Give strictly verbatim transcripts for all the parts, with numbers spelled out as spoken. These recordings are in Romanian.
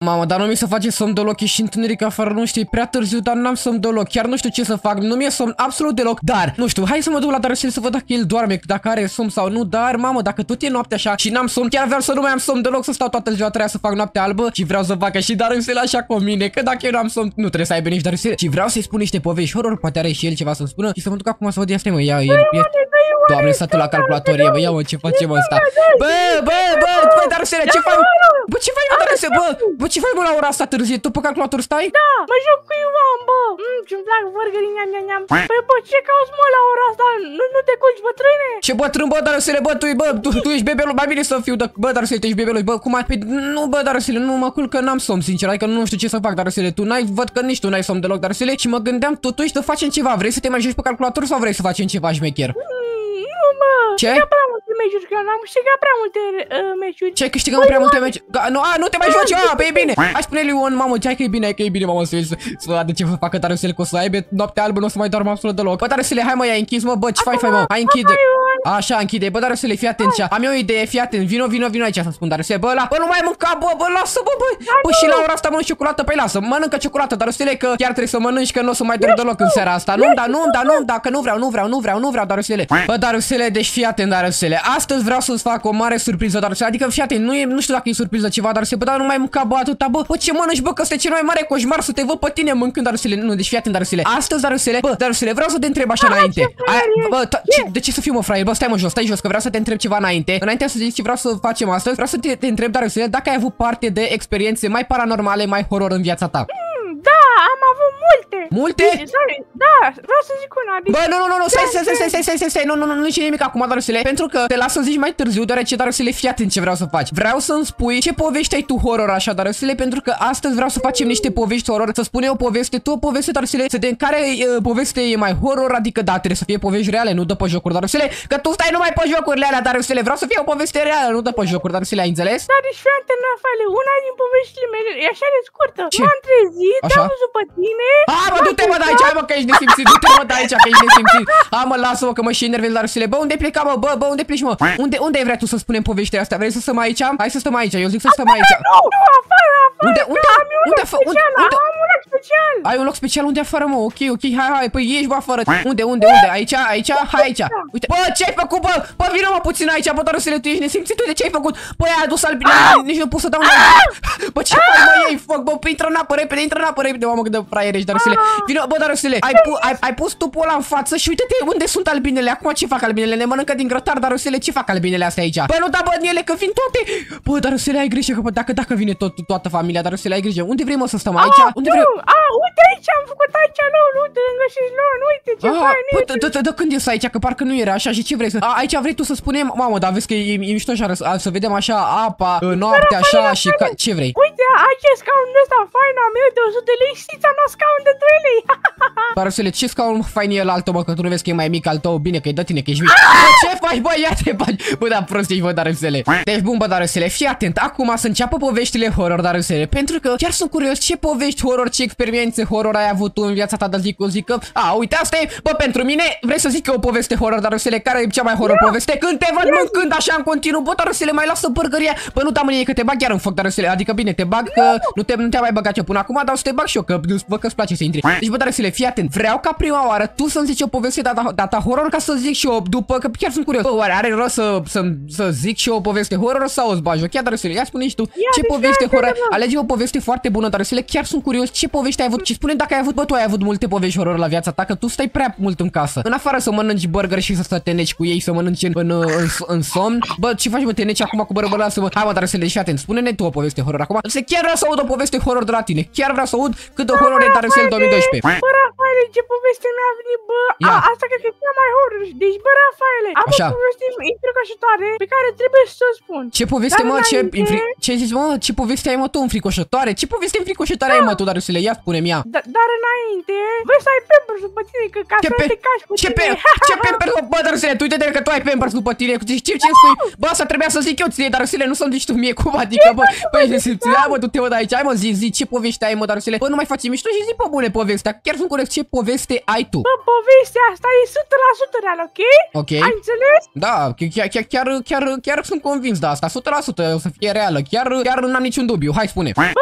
Mamă, dar nu mi se face somn deloc, e și întuneric afară, nu știu, e prea târziu, dar n-am somn deloc. Chiar nu știu ce să fac, nu mi-e somn absolut deloc. Dar, nu știu, hai să mă duc la Darusel să văd dacă el doarme, dacă are somn sau nu. Dar, mamă, dacă tot e noapte așa și n-am somn, chiar vreau să nu mai am somn deloc, să stau toată ziua treia să fac noaptea albă și vreau să facă și Darusel așa cu mine, că dacă eu n-am somn, nu trebuie să aibă nici Darusel. Și vreau să-i spun niște povești horror, poate are și el ceva să-mi spună și să mă duc acum să văd, ia stai mă, ia el, Doamne, statul la calculatorie, bă, ia mă, ce facem ăsta? Bă, bă, bă, bă, Darusel, ce faci? Bă, ce faci, mă, Darusel, bă, bă, ce faci, mă, la ora asta târzie? Tu pe calculator stai? Da, mă joc cu Ioan, bă. Mmm, ce-mi plac burgerii, neam, neam, neam. Păi, bă, ce cauți, mă, la ora asta? Nu, nu te culci, bătrâne? Ce bătrân, bă, Darusel, bă, tu, bă, tu, tu ești bebelul, mai bine să fiu, de, bă, Darusel, tu ești bebelul, bă, cum ai, păi, nu, bă, Darusel, nu mă culc că n-am somn, sincer, adică nu știu ce să fac, Darusel, tu n-ai, văd că nici tu n-ai somn deloc, Darusel, și mă gândeam, totuși să facem ceva, vrei să te mai joci pe calculator sau vrei să facem ceva șmecher? Nu, mă, ce? Câștigă prea multe meciuri, că n-am câștigat prea multe uh, meciuri. Ce, câștigăm prea multe meciuri? Nu, a, nu te mai joci, a, păi e bine. Hai spune-lui Ion, mamă, hai că e bine, hai că e bine, mamă, să să vadă ce să facă Darusel, că o să aibă noaptea albă, nu o să mai doarmă absolut deloc. Bă, Darusel, hai mă, ia închis, mă, bă, ce faci, fai, mă, hai închide. Așa, închide. Bă, Darusel, fii atent, am eu o idee, fii atent, vino, vino, vino aici să spun, Darusel, bă, la, bă, nu mai mânca, bă, bă, lasă, bă, bă. Bă, și la ora asta mănânc ciocolată, păi lasă, mănâncă ciocolată, Darusel, că chiar trebuie să mănânci, că nu o să mai dorm deloc în seara asta. Nu, da, nu, da, nu, dacă nu vreau, nu vreau, nu vreau, nu vreau, Darusel. Bă, Darusel, deci fii atent, Darusel. Astăzi vreau să-ți fac o mare surpriză, Darusel. Adică, fii atent, nu e, nu știu dacă e surpriză ceva, Darusel, bă, dar nu mai mânca, bă, atâta, bă. Bă, ce mănânci, bă, că este cel mai mare coșmar să te văd pe tine mâncând, Darusel. Nu, deci fii atent, Darusel. Astăzi, Darusel, bă, Darusel, vreau să te întreb așa înainte. Bă, de ce să fiu, mă, fraier? Bă, stai mă jos, stai jos, că vreau să te întreb ceva înainte. Înainte să zic ce vreau să facem astăzi, vreau să te, te întreb, Darusel, dacă ai avut parte de experiențe mai paranormale, mai horror în viața ta. Da, am avut multe. Multe? Da, vreau să zic una. Bă, nu, nu, nu, stai, stai, stai, stai, stai, stai, stai, nu, nu, nu, nu zici nimic acum, Darusel, pentru că te las să zici mai târziu, deoarece, Darusel, fii atent ce vreau să faci. Vreau să-mi spui ce povești ai tu horror așa, Darusel, pentru că astăzi vreau să facem niște povești horror, să spun eu o poveste, tu o poveste, Darusel, să de care uh, poveste e mai horror, adică da, trebuie să fie povești reale, nu dă pe jocuri, Darusel, că tu stai numai pe jocurile alea, Darusel, vreau să fie o poveste reală, nu dă pe jocuri, Darusel, ai înțeles? Da, deci fii atent, Rafael, una din poveștile mele e așa de scurtă. M-am trezit, am văzut pe tine. A, mă, du-te, mă, de aici, hai, mă, că ești nesimțit, du-te, mă, de aici, că ești nesimțit. A, mă, lasă-mă, că mă și enervez, Darusel. Bă, unde pleca, mă, bă, bă, unde pleci, mă? Unde, unde vrei tu să spunem poveștile astea? Vrei să stăm aici? Hai să stăm aici, eu zic să stăm aici. Nu, nu, afară, afară. Unde, unde, unde, unde, unde? Am un loc special. Ai un loc special unde afară, mă? Ok, ok, hai, hai, păi ești, bă, afară. Unde, unde, unde? Aici, aici, hai aici. Uite, bă, ce-ai făcut, bă? Bă, vină, mă, puțin aici, bă, Darusel, tu ești nesimțit, uite ce-ai făcut? Bă, ai adus albine, nici nu pot să dau un Bă, ce faci, bă, iei foc, bă, intră în apă repede, intră în apă repede, mamă, cât de fraier ești, Darusel. Vină, bă, Darusel, ai, pu ai, ai pus tupul ăla în față și uite-te unde sunt albinele. Acum ce fac albinele? Ne mănâncă din grătar, Darusel, ce fac albinele astea aici? Bă, nu da, bă, ele, că vin toate. Bă, Darusel, ai grijă, că bă, dacă, dacă vine tot, toată familia, Darusel, ai grijă. Unde vrei, mă, să stăm aici? Unde vrei? A, uite aici, am făcut aici, nu, uite, lângă și lor, uite ce fain e. Dă când ies aici, că parcă nu era așa și ce vrei să... A, aici vrei tu să spunem, mamă, dar vezi că e, e mișto așa, să vedem așa apa, noaptea așa și ce vrei? Uite, aici e scaunul ăsta fain al meu de o sută lei și ți-am luat scaun de trei lei. Darusel, ce scaun fain e el altul, mă, că tu nu vezi că e mai mic al tău, bine că e de tine, că ești mic. Bă, ce faci, bă, ia te faci. Bă, da, prost ești, bă, Darusel. Deci, bun, bă, Darusel, fii atent, acum să înceapă poveștile horror, Darusel, pentru că chiar sunt curios ce povești horror, ce experiențe horror ai avut tu în viața ta de zi cu zi, că, a, uite, asta e, bă, pentru mine, vrei să zic că e o poveste horror, Darusel, care e cea mai horror poveste? Când te văd mâncând așa în continuu, bă, Darusel, mai lasă bărgăria, bă, nu da mânie că te bag chiar în foc, Darusel, adică bine, te bag, că nu te nu te-am mai băgat eu până acum, dar o să te bag și eu, că văd că îți place să intri. Deci, bă, Darusel, fii atent, vreau ca prima oară tu să-mi zici o poveste data, data horror, ca să zic și eu după, că chiar sunt curios. Bă, oare are rost să, să, să zic și eu o poveste horror sau o-ți bagi? Chiar, Darusel, ia spune și tu, ia, ce poveste horror, alege o poveste foarte bună, Darusel, chiar sunt curios ce poveste ai avut și spune dacă ai avut, bă, tu ai avut multe povești horror la viața ta, că tu stai prea mult în casă. În afară să mănânci burger și să te neci cu ei, să mănânci în, în, în, în somn. Bă, ce faci, mă, te neci acum cu bărbăla să mă... Hai, mă, Darusel, fii atent, spune-ne tu o poveste horror acum. Se chiar vreau să aud o poveste horror de la tine. Chiar vreau să aud cât de horror e Darusel două mii doisprezece. Bă, Rafaele, ce poveste mi-a venit, bă. A, asta cred că e cea mai horror. Deci, bă, Rafaele, am o poveste înfricoșătoare pe care trebuie să o spun. Ce poveste, mă, ce ce zici, mă, ce poveste ai, mă, tu înfricoșătoare? Ce poveste înfricoșătoare ai, mă, tu, Darusel? Ia spune-mi ea. Dar înainte, vrei să ai Pampers după tine, că ca să nu te cași cu tine. Ce Pampers, bă, Darusel, tu uite-te că tu ai Pampers după tine. Ce ce spui? Bă, asta trebuia să zic eu ție, Darusel, nu să-mi zici tu mie cum, adică, bă, bă, ești nesimțit. Hai, mă, du-te, mă, de aici. Hai, mă, zi, zi, ce poveste ai, mă, Darusel? Bă, nu mai faci mișto și zi pe bune povestea. Chiar sunt curios ce poveste ai tu. Bă, povestea asta e o sută la sută real, ok? Ok. Ai înțeles? Da, chiar, chiar, chiar, chiar, chiar sunt convins de asta. o sută la sută o să fie reală. Chiar, chiar n-am niciun dubiu. Hai, spune. Bă, povestea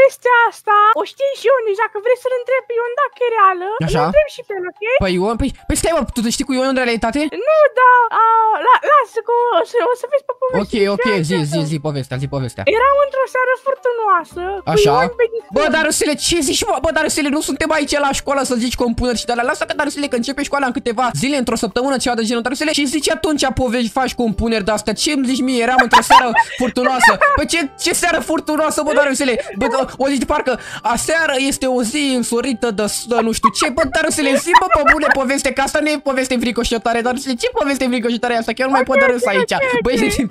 povestea asta o știi și Ion, deci dacă vrei să-l întrebi pe Ion dacă e reală, așa? îl întrebi și pe el, ok? Păi Ion, păi, păi stai mă, tu te știi cu Ion în realitate? Nu, da, a, la, lasă că o să, o să vezi pe povestea. Ok, ok, zi, zi, zi povestea, zi povestea. Eram într-o seară furtunoasă, așa? cu Ion pe Bă, dar Rusele, ce zici, bă, bă, dar Rusele, nu suntem aici la școală să zici compuneri și de alea. Lasă că, dar Rusele, că începe școala în câteva zile, într-o săptămână, ceva de genul, dar Rusele, și zici atunci povești, faci compuneri de astea. Ce îmi zici mie? Eram într-o seară furtunoasă. Păi ce, ce seară furtunoasă, bă, dar Rusele? Bă, o zici parcă aseară este o zi însorită de, de nu știu ce, bă, dar Rusele, zi, bă, pe bune poveste, că asta nu e poveste înfricoșătoare, dar Rusele, ce poveste înfricoșătoare e asta? Chiar nu mai pot de râs aici. Băi,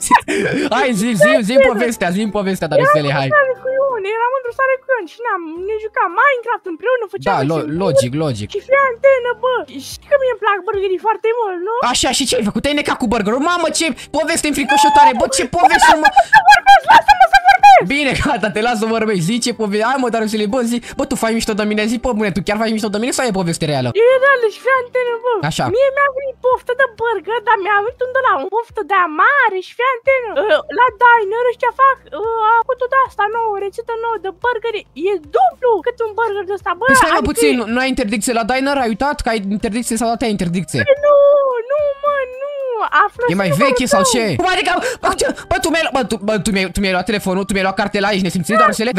hai, zi, zi, zi povestea, zi povestea, dar Rusele, hai. Eram într-o seară cu Ion și ne-am, ne jucam Minecraft împreună, făceam. Da, lo logic, logic. Și fii antenă, bă. Știi că mie îmi plac burgerii foarte mult, nu? Așa, și ce ai făcut? Te-ai necat cu burgerul? Mamă, ce poveste înfricoșătoare, bă, ce poveste, mă. Lasă-mă să vorbesc! Bine, gata, te las să vorbești. Zi ce poveste. Hai, mă, dar Rusele, bă, zi. Bă, tu faci mișto de mine, zi, bă, bune, tu chiar faci mișto de mine sau e poveste reală? E reală și fii antenă, bă. Așa. Mie mi-a venit poftă de burger, dar mi-a venit unde la un poftă de mare și fii antenă. Uh, la diner ăștia fac uh, acutul de asta nouă, rețetă nouă de burger. E dublu cât un burger de ăsta, bă. Păi stai, mă, adică puțin, nu ai interdicție la diner? Ai uitat că ai interdicție sau ai interdicție? Nu, nu, mă, nu. Află E mai veche sau ce? Cum adică? Bă, ce? Bă, tu mi-ai luat, bă, tu, bă, tu mi-ai tu mi-ai luat telefonul, tu mi-ai luat cartela, ești nesimțit, dar Rusele?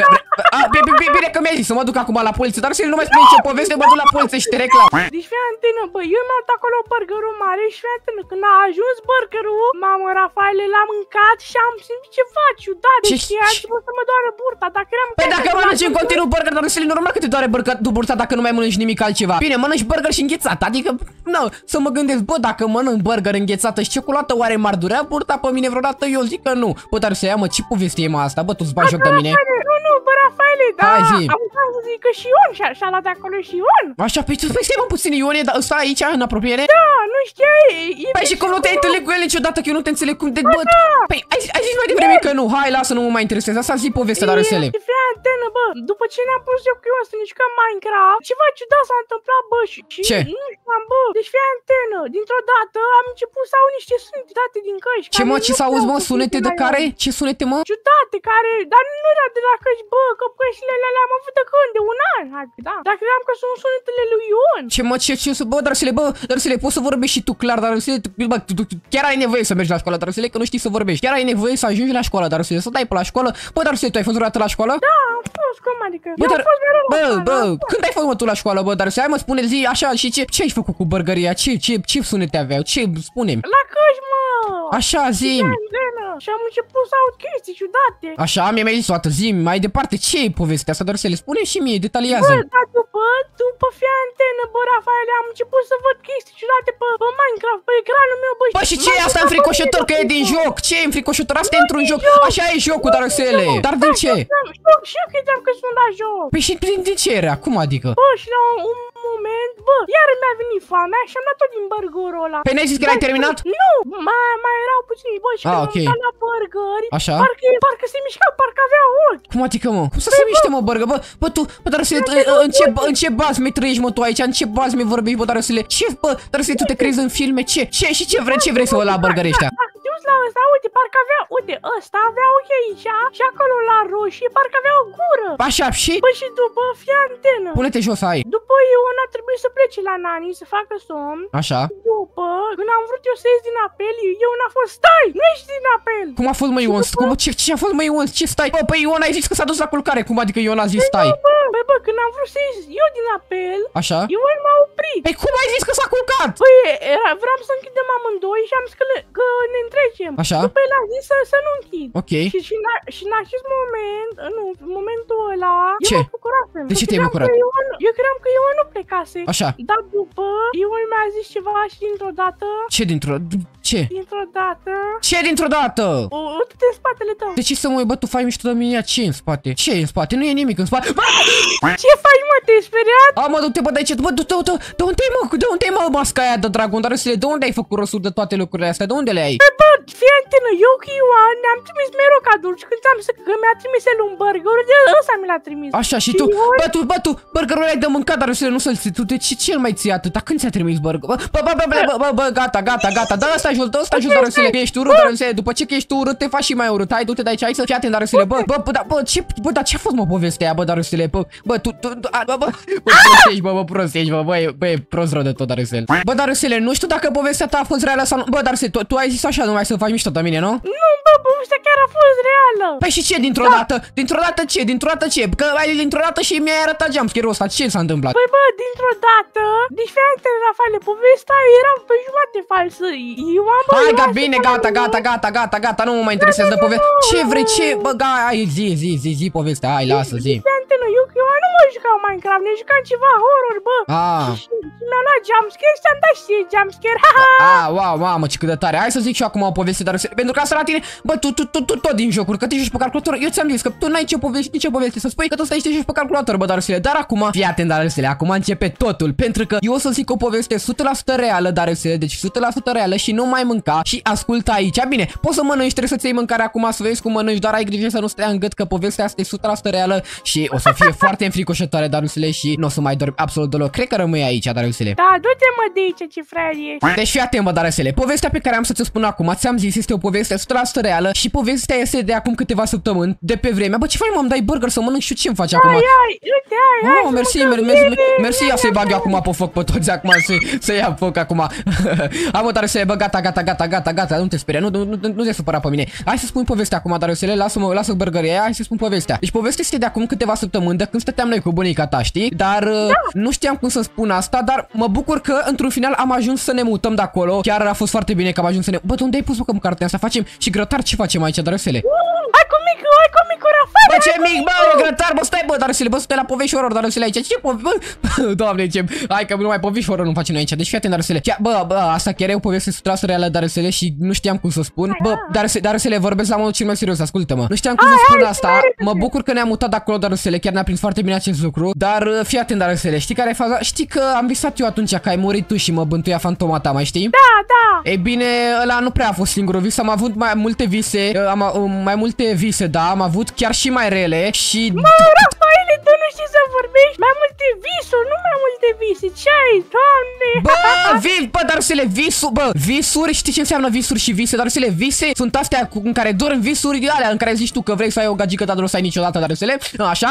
Bine că mi-ai zis să mă duc acum la poliție, dar Rusele, nu mai spune nicio poveste, mă duc la poliție și te reclam. Deci fii antenă, bă, eu mi-am luat acolo burgerul mare și fii antenă, când a ajuns burgerul, mamă, Rafaele, l-am mâncat și am simțit ceva ciudat, deci a început să mă doară burta, dacă eram... Păi dacă mănânci în continuu burger, dar Rusele, normal că te doare burta dacă nu mai mănânci nimic altceva. Bine, mănânci burger și înghețat, adică, nu, să mă gândesc, bă, dacă mănânc burger înghețată și ciocolată, oare m-ar durea burta pe mine vreodată? Eu zic că nu. Bă, dar să ia, mă, ce poveste e, mă, asta? Bă, tu-ți bagi joc de mine? Nu, nu, bă, Rafaele, da, hai, zi. am uitat să zic că și Ion și-a luat de acolo și Ion. Așa, păi tu, păi stai, mă, puțin, Ion e ăsta aici, în apropiere? Da, nu știai. Păi și cum nu te-ai întâlnit cu el niciodată, că eu nu te înțeleg cum de, bă, păi ai, ai zis mai devreme că nu, hai, lasă, nu mă mai interesează, asta zi povestea, dar Rusele. Fii antenă, bă, după ce ne-am pus eu cu Ion să ne jucăm Minecraft, ceva ciudat s-a întâmplat, bă, și, și ce? Nu știam, bă, deci fii antenă, dintr-o dată am început să au niște sunete date din căști. Ce, mă, ce să auzi, mă, sunete de care? Ce sunete, mă? Ciudate, care, dar nu era de la căști, bă, că căștile alea le-am avut de când, de un an, da, dar credeam că sunt sunetele lui Ion. Ce, mă, ce, ce, bă, dar Rusele, bă, dar Rusele, poți să vorbești și tu clar, dar Rusele, bă, tu, tu, chiar ai nevoie să mergi la școală, dar Rusele, că nu știi să vorbești, chiar ai nevoie să ajungi la școală, dar Rusele, să dai pe la școală, bă, dar Rusele, tu ai fost vreodată la școală? Da, am fost, cum adică, bă, eu dar, am fost mereu la bă, școală, bă, când ai fost, mă, tu la școală, bă, dar Rusele, hai, mă, spune zi, așa, și ce, ce ai făcut cu burgeria, ce, ce, ce sunete aveau, ce, spune-mi. La căști, mă. Așa, zi-mi. Și am început să aud chestii ciudate. Așa, mi-ai mai zis o dată, zi mai departe, ce e povestea asta, dar să le spune și mie, detaliază. Bă, dar după, după fie antenă, bă, Rafaele, am început să văd chestii ciudate pe, pe Minecraft, pe ecranul meu, bă. Bă, și ce e asta înfricoșător, că e din joc? Ce e înfricoșător? Asta e într-un joc. Așa e jocul, dar Rusele. Dar din ce? Și eu credeam că sunt la joc. Păi și din ce era? Cum adică? Bă, și la un moment, bă, iar mi-a venit foamea și am luat tot din burgerul ăla. Păi n-ai zis că l-ai terminat? Nu, mai, mai erau puțini, bă, și ah, când okay. am la burgeri, așa? Parcă, parcă se mișca, parcă avea ochi. Cum adică, mă? Cum să se miște, mă, burger? Bă, bă, tu, bă, dar Rusele, în ce, în ce bazme trăiești, mă, tu aici? În ce bazme vorbești, bă, dar Rusele? Ce, bă, dar Rusele, tu te crezi în filme? Ce? Ce? Și ce vrei, ce vrei să vă la burgeri ăștia? La ăsta, uite, parcă avea, uite, ăsta avea ochi aici și acolo la roșie, parcă avea o gură. Așa, și? Bă, și după, fie antenă. Pune-te jos, ai. După Ion a trebuit să plece la nani, să facă somn. Așa. După, când am vrut eu să ies din apel, Ion a fost, stai, nu ești din apel. Cum a fost, mă, Ion? Cum, ce, ce a fost, mă, Ion? Ce stai? Bă, păi Ion ai zis că s-a dus la culcare, cum adică Ion a zis stai? Bă, bă, bă, când am vrut să ies eu din apel, așa? Ion m-a oprit. Păi cum ai zis că s-a culcat? Păi, era, vreau să închidem amândoi și am zis că, le, că ne întrecem. Așa? După el a zis să, să nu închid. Ok. Și, și, în, și în acest moment, nu, în momentul ăla, ce? eu m-am bucurat. De ce te-ai bucurat? Ion, eu credeam că Ion nu plecase. Așa. Dar după, Ion mi-a zis ceva și dintr-o dată... Ce dintr-o... Ce? Dintr-o dată... Ce dintr-o dată? O, uite-te în spatele tău. De ce să mă uit, bă, tu faci mișto de mine? Ce e în spate? Ce e în spate? Nu e nimic în spate. Ce faci, mă? Te-ai speriat? A, mă, du-te, bă, de aici, bă, du-te, du-te, de unde e, mă, de unde e, mă, masca aia de dragon? Dar Rusele, de unde ai făcut rosuri de toate lucrurile astea? De unde le ai? Bă, bă, fii antenă, eu cu Ioan ne-am trimis mereu cadouri și când ți-am zis că mi-a trimis el un burger, de ăsta mi l-a trimis. Așa, și tu, bă, tu, bă, tu, burgerul ăla ai de mâncat, dar Rusele, nu să-l ții, tu, de ce, ce mai ții atât? Dar când ți-a trimis burger? Bă, bă, bă, bă, bă, bă, bă, gata, gata, gata, dă ăsta jos, dă stai jos, Darusele, că ești urât, Darusele, după ce că ești urât, te faci și mai urât. Hai, du-te de aici, hai să fii atent, Darusele, bă, bă, bă, bă, ce, bă, dar ce-a fost, mă, povestea aia, bă, Darusele, bă, bă, tu, tu, bă, bă, bă, prostești, bă, bă, prostești, bă, bă, bă, e prost rău de tot, Darusele. Bă, Darusele, nu știu dacă povestea ta a fost reală sau nu, bă, Darusele, tu, tu ai zis așa, numai să faci mișto de mine, nu? Nu, bă, povestea chiar a fost reală. Păi și ce, dintr-o dată, dintr-o dată ce, dintr-o dată ce, că ai dintr-o dată și mi-ai arătat jumpscare-ul ăsta, ce s-a întâmplat? Păi, bă, dintr-o dată, diferite, Rafaele, povestea era pe jumate falsă. Eu am Hai, gata, bine, gata, gata, gata, gata, gata, nu mă mai interesează de poveste. Ce vrei, ce, bă, hai, zi, zi, zi, zi povestea, hai, lasă, zi. Eu, eu nu mă jucam Minecraft, ne jucam ceva horror, bă. Ah. Și mi-a luat jumpscare și am dat și jumpscare, haha. Ah, wow, mamă, ce cât de tare. Hai să zic și eu acum o poveste, dar pentru că asta la tine, bă, tu, tu, tu, tu tot din jocuri, că te joci pe calculator. Eu ți-am zis că tu n-ai ce poveste, nici ce poveste să spui, că tu stai și te joci pe calculator, bă, Darusele. Dar acum, fii atent, Darusele, acum începe totul, pentru că eu o să zic o poveste o sută la sută reală, Darusele, deci o sută la sută reală și nu mai mânca și ascultă aici. Bine, poți să mănânci, trebuie să-ți iei mâncare acum, să vezi cum mănânci, dar ai grijă să nu stai în gât, că povestea asta e o sută la sută reală și o să fie foarte înfricoșătoare, Darusele, și nu o să mai dormi absolut deloc. Cred că rămâi aici, Darusele. Da, du-te, mă, de aici, ce fraier ești. Deci fii atent, bă, Darusele. Povestea pe care am să-ți o spun acum, ți-am zis, este o poveste o sută la sută reală și povestea este de acum câteva săptămâni, de pe vremea. Bă, ce faci, mă, îmi dai burger să mănânc și ce-mi faci acum? Ai, ai, uite, ai, ai. Oh, mersi, mersi, mersi, ia să-i bag eu acum pe foc pe toți acum, să ia foc acum. Hai, mă, Darusele, bă, gata, gata, gata, gata, gata, nu te speria, nu, nu, nu, nu te supăra pe mine. Hai să spun povestea acum, Darusele, lasă-mă, lasă burgerii aia, hai să spun povestea. Deci povestea este de acum câteva săptămâni, de când stăteam noi cu bunica ta, știi? Dar da. Nu știam cum să spun asta, dar mă bucur că într-un final am ajuns să ne mutăm de acolo. Chiar a fost foarte bine că am ajuns să ne... Bă, unde ai pus, bă, că cartea asta? Facem și grătar, ce facem aici, Darusele? Hai cu micul, hai cu micul, Rafael. Bă, ce mic, bă, grătar, bă, stai, bă, Darusele, bă, stai la povești horror, Darusele, aici. Ce povesti, bă? Doamne, ce... Hai că nu mai povești horror nu facem noi aici. Deci fii atent, Darusele. Bă, bă, asta chiar e o poveste o sută la sută reală, Darusele, și nu știam cum să spun. Bă, Darusele, Darusele, vorbesc la modul cel mai serios, ascultă-mă. Nu știam cum să spun asta. Mă bucur că ne-am mutat de acolo, Darusele, chiar ne-a prins foarte bine acest lucru. Dar fii atent, Darusele, știi care e faza? Știi că am visat eu atunci că ai murit tu și mă bântuia fantoma ta, mai știi? Da, da. Ei bine, ăla nu prea a fost singurul vis, am avut mai multe vise, am mai multe vise, da, am avut chiar și mai rele și... Mă, Rafaele, tu nu știi să vorbești? Mai multe visuri, nu mai multe vise, ce ai, Doamne? Bă, vi, bă, Darusele, visul, bă, visuri, știi ce înseamnă visuri și vise? Darusele, vise sunt astea cu, în care dormi, visuri alea în care zici tu că vrei să ai o gagică, dar nu să ai niciodată, Darusele, așa?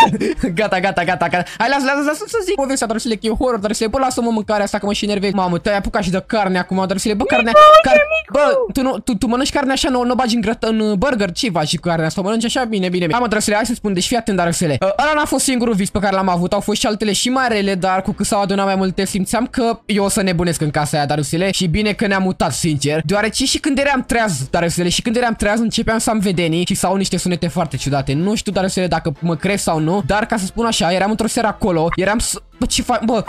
Gata, gata, gata, gata. Hai, lasă, lasă, lasă să zic povestea, Darusele, că e horror, Darusele, bă, lasă-mă mâncarea asta că mă și enervezi. Mamă, te-ai apucat și de carne acum, Darusele, bă, carnea, car... bă, tu nu, tu, tu mănânci carne așa, nu, nu bagi în, grăt, în burger, ce faci cu carnea asta, mănânci așa, bine, bine, bine. Hai, mă, Darusele, hai să spun, deci fii atent, Darusele. Ăla n-a fost singurul vis pe care l-am avut, au fost și altele și mai rele, dar cu cât s-au adunat mai multe, simțeam că eu o să nebunesc în casa aia, Darusele, și bine că ne-am mutat, sincer, deoarece și când eram treaz, Darusele, și când eram treaz începeam să am vedenii și s-au niște sunete foarte ciudate. Nu știu, Darusele, dacă mă crezi sau nu, dar ca să spun așa, eram într-o seară acolo, eram să... Bă, ce faci, bă?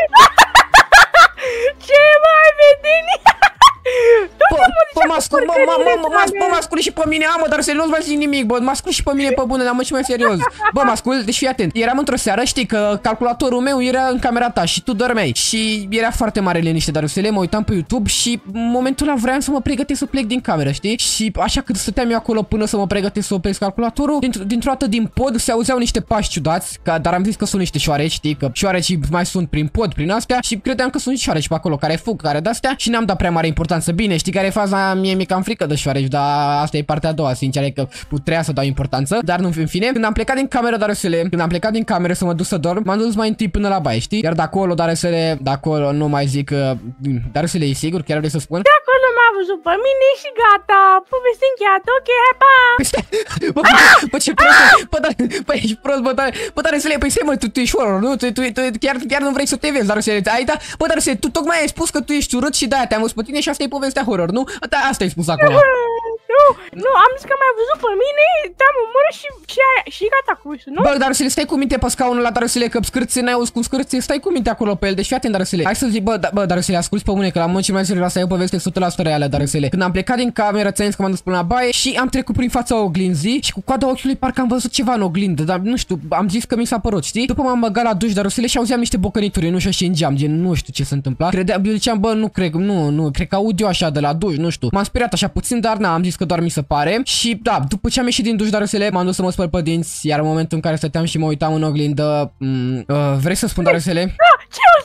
Ce mai vedenii? Bă, mă ascult, bă, mă ascult și pe mine, amă, dar să nu-ți mai zic nimic, bă, mă ascult și pe mine pe bune, dar mă și mai serios. Bă, mă ascult, deci fii atent, eram într-o seară, știi că calculatorul meu era în camera ta și tu dormeai și era foarte mare liniște, Darusele, mă uitam pe YouTube și în momentul ăla vreau să mă pregătesc să plec din cameră, știi? Și așa cât stăteam eu acolo până să mă pregătesc să opresc calculatorul, dintr-o dată din pod se auzeau niște pași ciudați, dar am zis că sunt niște șoareci, știi, că șoarecii mai sunt prin pod, prin astea și credeam că sunt șoareci pe acolo care fug, care de-astea și n-am dat prea mare importanță. Bine, știi care e faza? Mie mi-e cam frică de șoareci, dar asta e partea a doua, sincer, e că putea să dau importanță, dar nu, în fine, când am plecat din cameră, Darusele, când am plecat din cameră să mă duc să dorm, m-am dus mai întâi până la baie, știi? Iar de acolo, Darusele, de acolo nu mai zic, Darusele, e sigur? Chiar vrei să spun? De acolo m-a văzut pe mine și gata, poveste încheiată, ok, hai, pa! Păi stai, bă, bă, ce prost, bă, dar, bă, ești prost, bă, dar, bă, Darusele, păi stai, mă, tu, tu ești horror, nu? Tu, tu, tu chiar, chiar nu vrei să te vezi, Darusele, ai, da? Bă, Darusele, tu tocmai ai spus că tu ești urât și de-aia te-am văzut pe tine și asta e povestea horror, nu? Da, asta ai spus acolo. Nu, nu, am zis că m-ai văzut pe mine, te-am omorât și, și, și gata cu visul, nu? Bă, Darusele, stai cu minte pe scaunul ăla, Darusele, că scârție, n-ai auzit cum scârție, stai cu minte acolo pe el, deci fii atent, Darusele. Hai să zic, bă, da, bă, Darusele, asculți pe mine, că la mod cel mai serios, asta e o poveste o sută la sută reală, Darusele. Când am plecat din cameră, ți-am zis că m-am dus până la baie și am trecut prin fața oglinzii și cu coada ochiului parcă am văzut ceva în oglindă, dar nu știu, am zis că mi s-a părut, știi? După m-am băgat la duș, Darusele, și auzeam niște bocănituri, nu știu, și în geam, gen, nu știu ce se întâmpla. Credeam, eu ziceam, bă, nu cred, nu, nu, cred că aud eu așa de la duș, nu știu. M-am speriat așa puțin, dar n-am zis că doar mi se pare. Și da, după ce am ieșit din duș, Darusele, m-am dus să mă spăl pe dinți, iar în momentul în care stăteam și mă uitam în oglindă, uh, vrei să spun, Darusele? Da, ce o să zici?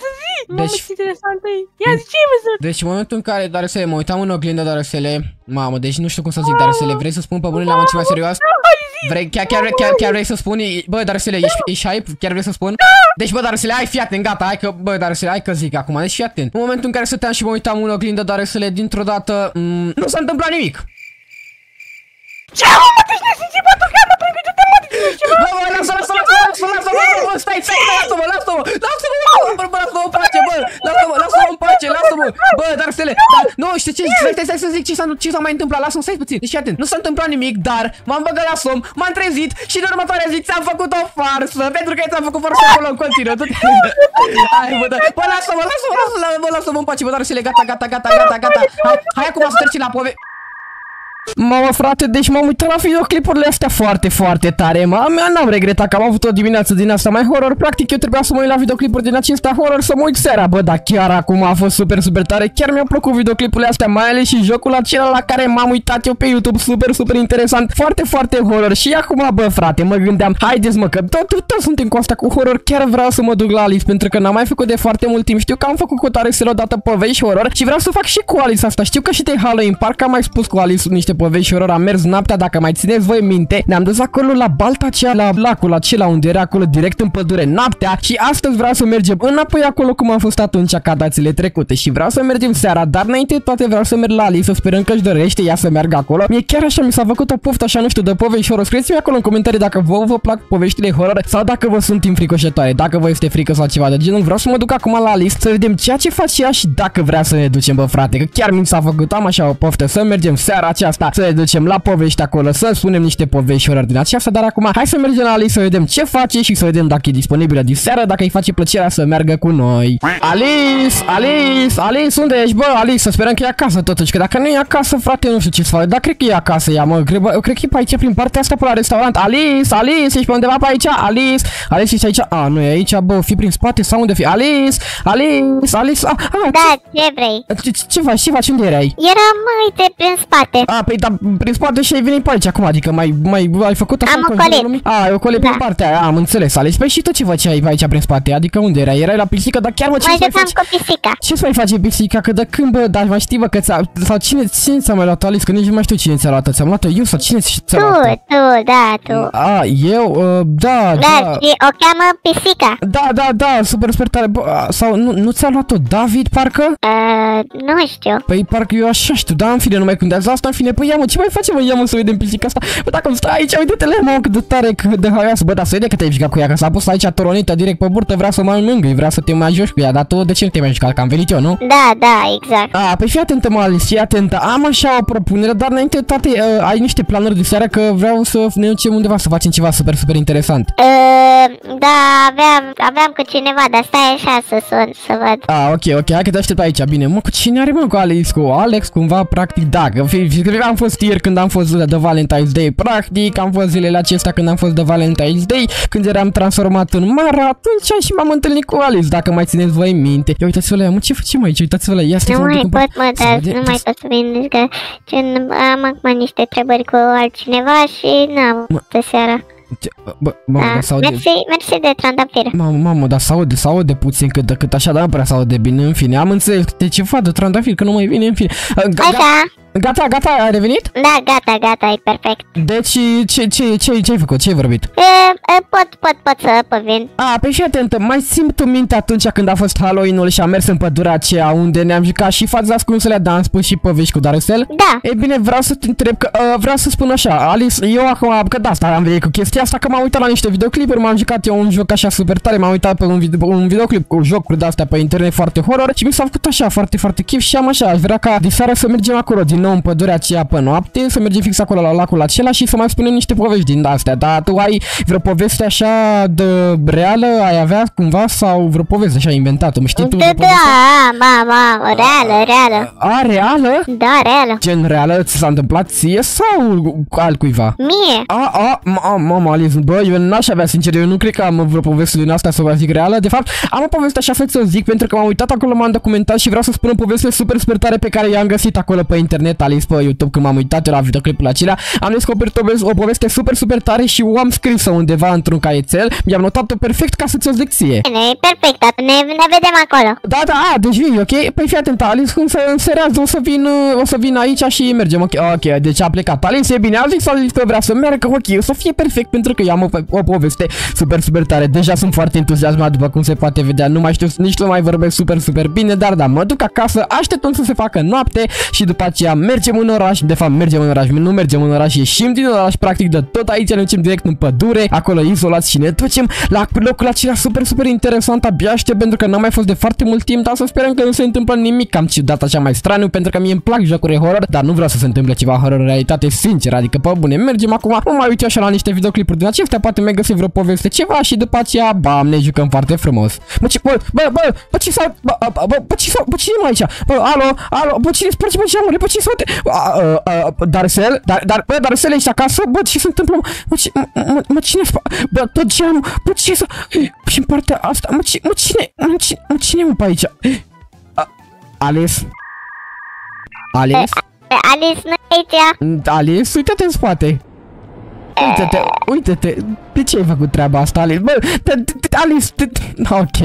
Mamă, Deci- ce interesant e. Ia zi, ce ai văzut? Deci în momentul în care, Darusele, mă uitam în oglindă, Darusele, mamă, deci nu știu cum să zic, Darusele, vrei să spun pe bune la un ceva serios? Vrei, chiar, chiar, chiar, chiar vrei să spun, bă, Darusele, ești, ești hype? Chiar vrei să spun? Deci, bă, Darusele, hai, fii atent, gata, hai că, bă, Darusele, hai că zic acum, deci fii atent. În momentul în care stăteam și mă uitam în oglindă, Darusele, dintr-o dată, nu s-a întâmplat nimic. Ce, mă, mă, deci ne simți bătul, că mă, pregătit de mă, deci nu ceva. Bă, bă, lasă, lasă, lasă, lasă, lasă, lasă, lasă, stai, stai, lasă-mă, lasă-mă, lasă-mă, bă, bă, lasă-mă în pace, bă, lasă-mă, lasă-mă în pace, lasă-mă, bă, Darusele, dar, nu, știi ce, stai, stai, stai să zic ce s-a, ce s-a mai întâmplat, lasă-mă, stai puțin, deci atent, nu s-a întâmplat nimic, dar m-am băgat la somn, m-am trezit și în următoarea zi ți-am făcut o farsă, pentru că ți-am făcut farsă acolo în continuu, du-te, hai, bă, da, bă, lasă-mă, lasă-mă, lasă-mă, lasă-mă în pace, bă, Darusele, gata, gata, gata, gata, gata, hai, hai acum să trecem la pove... Mamă, frate, deci m-am uitat la videoclipurile astea foarte, foarte tare. N-am regretat că am avut o dimineață din asta mai horror. Practic, eu trebuia să mă uit la videoclipuri din acestea horror să mă uit seara. Bă, dar chiar acum a fost super, super tare. Chiar mi-au plăcut videoclipurile astea, mai ales și jocul acela la care m-am uitat eu pe YouTube. Super, super interesant. Foarte, foarte horror. Și acum, bă, frate, mă gândeam, haideți mă, că tot, tot, tot suntem cu asta cu horror. Chiar vreau să mă duc la Alice, pentru că n-am mai făcut de foarte mult timp. Știu că am făcut cu Darusele odată povești horror și vreau să fac și cu Alice asta. Știu că și de Halloween Park am mai spus cu Alice niște povești horror, am mers noaptea, dacă mai țineți voi minte, ne-am dus acolo la balta aceea, la lacul acela unde era acolo direct în pădure noaptea și astăzi vreau să mergem înapoi acolo cum am fost atunci ca dățile trecute și vreau să mergem seara, dar înainte de toate vreau să merg la Alice, să sperăm că își dorește ea să meargă acolo. Mie chiar așa mi s-a făcut o poftă așa, nu știu, de povești horror. Scrieți-mi acolo în comentarii dacă vă vă plac poveștile horror sau dacă vă sunt înfricoșătoare, dacă vă este frică sau ceva de genul. Vreau să mă duc acum la Alice să vedem ceea ce face ea și dacă vrea să ne ducem, bă, frate, că chiar mi s-a făcut, am așa o poftă să mergem seara aceasta, să ne ducem la povești acolo, să spunem niște povești horror din aceasta, dar acum hai să mergem la Alice să vedem ce face și să vedem dacă e disponibilă de seară, dacă îi face plăcerea să meargă cu noi. Alice, Alice, Alice, unde ești, bă, Alice? Să sperăm că e acasă totuși, că dacă nu e acasă, frate, nu știu ce să fac, dar cred că e acasă ea, mă, cred, bă, cred că e pe aici, prin partea asta, pe la restaurant. Alice, Alice, ești pe undeva pe aici? Alice, Alice, ești aici? A, nu e aici, bă, fi prin spate sau unde fi? Alice, Alice, Alice, a, a, Da, ce vrei? ce, ce, ce faci, ce faci, unde erai? Eram, uite, prin spate. A, păi, dar prin spate și ai venit pe aici acum, adică mai, mai, ai făcut așa Am în ocolit. lumii? A, ai ocolit Da. pe partea aia, am înțeles, Alice. Păi și tu ce făceai pe aici prin spate? Adică unde erai? Erai la pisică, dar chiar mă, ce Mă mai jucam faci? cu pisica. Ce să mai face pisica? Că de când, bă, dar mai știi, bă, că ți-a, sau cine, cine ți-a mai luat Alice? Că nici nu mai știu cine ți-a luat-o. Ți-am luat-o eu sau cine ți-a Tu, luat-o? tu, da, tu. A, eu, uh, da, Da, da. și o cheamă pisica. Da, da, da, super, super tare. Bă, a, sau nu, nu ți-a luat-o David, parcă? Uh, nu știu. Păi parcă eu așa știu, da, în fine, nu mai contează asta, în fine, păi ia mă, ce mai facem, mă, ia mă să vedem pisica asta. Bă, dacă îmi stai aici, uite-te-le, mă, cât de tare, cât de haioasă, bă, dar să vede că te-ai jucat cu ea, că s-a pus aici toronită direct pe burtă, vrea să mă mângâi, vrea să te mai joci cu ea, dar tu de ce nu te mai jucat, că am venit eu, nu? Da, da, exact. A, păi fii atentă, mă, Alice, fii atentă, am așa o propunere, dar înainte de toate, uh, ai niște planuri de seară, că vreau să ne ducem undeva să facem ceva super, super interesant. Uh, da, aveam, aveam cu cineva, dar stai așa să sun, să văd. A, ok, ok, hai că te aștept aici, bine, mă, cu cine are, mă, cu Alice, cu Alex, cumva, practic, da, că fi, fi, că am fost ieri când am fost zilele de Valentine's Day, practic, am fost zilele acestea când am fost de Valentine's Day, când eram transformat în Mara, atunci și m-am întâlnit cu Alice, dacă mai țineți voi minte. Ia uitați-vă la ea, mă, ce facem aici? Uitați-vă la ea, Nu mai pot, mă, dar nu mai pot să vin, că gen, am acum niște trebări cu altcineva și n-am de seara. Bă, mamă, Da, dar s-aude... mersi, mersi de trandafir. Mamă, mamă, dar s-aude, s-aude puțin, cât, cât așa, dar nu prea s-aude bine, în fine, am înțeles, de ceva de trandafir, că nu mai vine, în fine. Așa. Gata, gata, ai revenit? Da, gata, gata, e perfect. Deci, ce, ce, ce, ce ai făcut, ce ai vorbit? E, e, pot, pot, pot să povin. A, pe fii atentă, mai simt tu minte atunci când a fost Halloween-ul și am mers în pădurea aceea unde ne-am jucat și fața ascunsele, dar am spus și povești cu Darusel? Da. E bine, vreau să te întreb că, uh, vreau să spun așa, Alice, eu acum, că de asta am venit cu chestia asta, că m-am uitat la niște videoclipuri, m-am jucat eu un joc așa super tare, m-am uitat pe un, video, un videoclip cu jocuri de astea pe internet foarte horror și mi s-a făcut așa, foarte, foarte chef și am așa, aș vrea ca de seară să mergem acolo din nou în pădurea aceea pe noapte, să mergem fix acolo la lacul acela și să mai spunem niște povești din astea, dar tu ai vreo poveste așa de reală, ai avea cumva sau vreo poveste așa inventată, mă știi tu? Da, da, ma, ma, reală, reală. A, reală? Da, reală. Gen reală, ți s-a întâmplat ție sau altcuiva? Mie. A, a, mamă, Alice, bă, eu n-aș avea, sincer, eu nu cred că am vreo poveste din asta să vă zic reală. De fapt, am o poveste așa să zic, pentru că m-am uitat acolo, m-am documentat și vreau să spun o poveste super, super tare pe care i-am găsit acolo pe internet. net, Alice, pe YouTube, când m-am uitat eu la videoclipul acelea, am descoperit o, o poveste super, super tare și o am scris-o undeva într-un caietel, mi-am notat-o perfect ca să-ți o lecție. Bine, e perfect, atunci ne, ne vedem acolo. Da, da, a, deci vii, ok? Păi fii atent, Alice, când se înserează, o să vin, o să vin aici și mergem, ok? Ok, deci a plecat. Alice, e bine, a zis, a zis că vrea să meargă, ok, o să fie perfect, pentru că eu am o, o poveste super, super tare. Deja sunt foarte entuziasmat, după cum se poate vedea, nu mai știu nici să mai vorbesc super, super bine, dar da, mă duc acasă, așteptăm să se facă noapte și după aceea mergem în oraș, de fapt mergem în oraș, nu mergem în oraș, ieșim din oraș, practic de tot aici ne ducem direct în pădure, acolo izolați și ne ducem la locul acela super, super interesant, abia aștept pentru că n-am mai fost de foarte mult timp, dar să sperăm că nu se întâmplă nimic cam ciudat așa mai straniu, pentru că mie îmi plac jocurile horror, dar nu vreau să se întâmple ceva horror în realitate, sincer, adică pe bune, mergem acum, mă mai uit eu așa la niște videoclipuri din acestea, poate mai găsi vreo poveste ceva și după aceea, bam, ne jucăm foarte frumos. Bă, ce, bă, bă, bă, bă, ce s-a, bă, bă, bă, ce s-a, bă, cine e aici? Bă, alo, alo, bă, cine sparge, bă, geamurile, bă, ce s-a, Darcel, dar, dar, bă, Darcel, ești acasă? Bă, ce se întâmplă? Mă, ce, mă, mă, cine sparge, bă, tot geamul, bă, ce s-a, și în partea asta, mă, ce, mă, cine, mă, cine, mă, cine mă pe aici? Alice? Alice? Alice nu e aici. Alice, uite-te în spate. Uite-te, uite-te, de ce ai făcut treaba asta, Alice? Bă, Alice, ok.